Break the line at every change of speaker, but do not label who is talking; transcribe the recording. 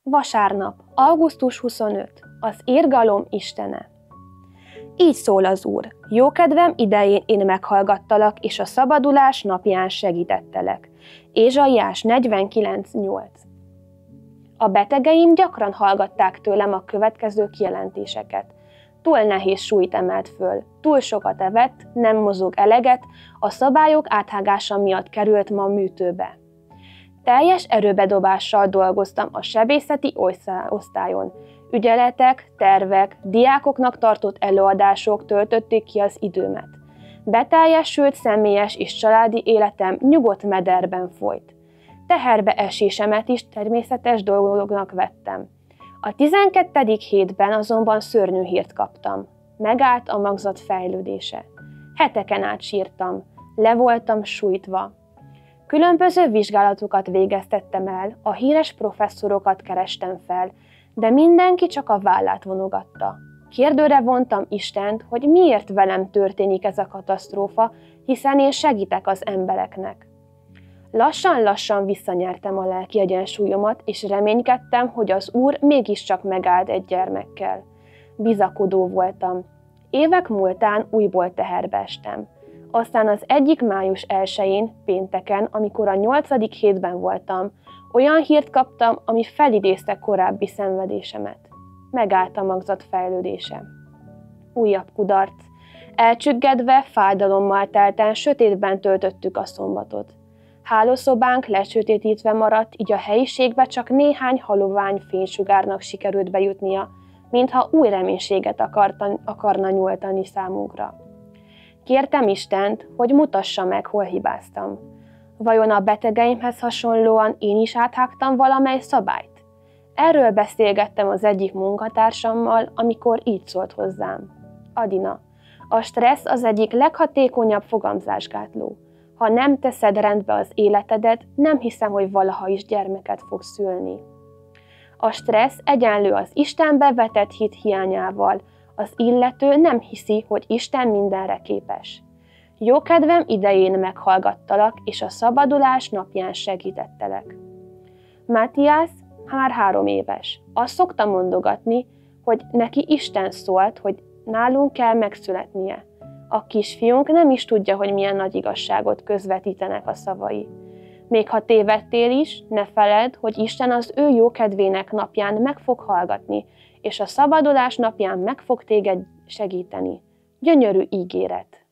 Vasárnap, augusztus 25. Az irgalom istene. Így szól az Úr: jókedvem idején én meghallgattalak, és a szabadulás napján segítettelek. Ézsaiás 49:8. A betegeim gyakran hallgatták tőlem a következő kijelentéseket. Túl nehéz súlyt emelt föl, túl sokat evett, nem mozog eleget, a szabályok áthágása miatt került ma műtőbe. Teljes erőbedobással dolgoztam a sebészeti osztályon. Ügyeletek, tervek, diákoknak tartott előadások töltötték ki az időmet. Beteljesült személyes és családi életem nyugodt mederben folyt. Teherbe esésemet is természetes dolognak vettem. A 12. hétben azonban szörnyű hírt kaptam. Megállt a magzat fejlődése. Heteken át sírtam, le voltam sújtva. Különböző vizsgálatokat végeztettem el, a híres professzorokat kerestem fel, de mindenki csak a vállát vonogatta. Kérdőre vontam Istent, hogy miért velem történik ez a katasztrófa, hiszen én segítek az embereknek. Lassan-lassan visszanyertem a lelki egyensúlyomat, és reménykedtem, hogy az Úr mégiscsak megáld egy gyermekkel. Bizakodó voltam. Évek múltán újból teherbe estem. Aztán az egyik május 1-én, pénteken, amikor a 8. hétben voltam, olyan hírt kaptam, ami felidézte korábbi szenvedésemet. Megállt a magzat fejlődése. Újabb kudarc. Elcsüggedve, fájdalommal telten sötétben töltöttük a szombatot. Hálószobánk lesötétítve maradt, így a helyiségbe csak néhány halovány fénysugárnak sikerült bejutnia, mintha új reménységet akarna nyújtani számunkra. Kértem Istent, hogy mutassa meg, hol hibáztam. Vajon a betegeimhez hasonlóan én is áthágtam valamely szabályt? Erről beszélgettem az egyik munkatársammal, amikor így szólt hozzám. Adina, a stressz az egyik leghatékonyabb fogamzásgátló. Ha nem teszed rendbe az életedet, nem hiszem, hogy valaha is gyermeket fogsz szülni. A stressz egyenlő az Istenbe vetett hit hiányával. Az illető nem hiszi, hogy Isten mindenre képes. Jókedvem idején meghallgattalak, és a szabadulás napján segítettelek. Mátiás már 3 éves. Azt szokta mondogatni, hogy neki Isten szólt, hogy nálunk kell megszületnie. A kisfiunk nem is tudja, hogy milyen nagy igazságot közvetítenek a szavai. Még ha tévedtél is, ne feledd, hogy Isten az ő jókedvének napján meg fog hallgatni, és a szabadulás napján meg fog téged segíteni. Gyönyörű ígéret!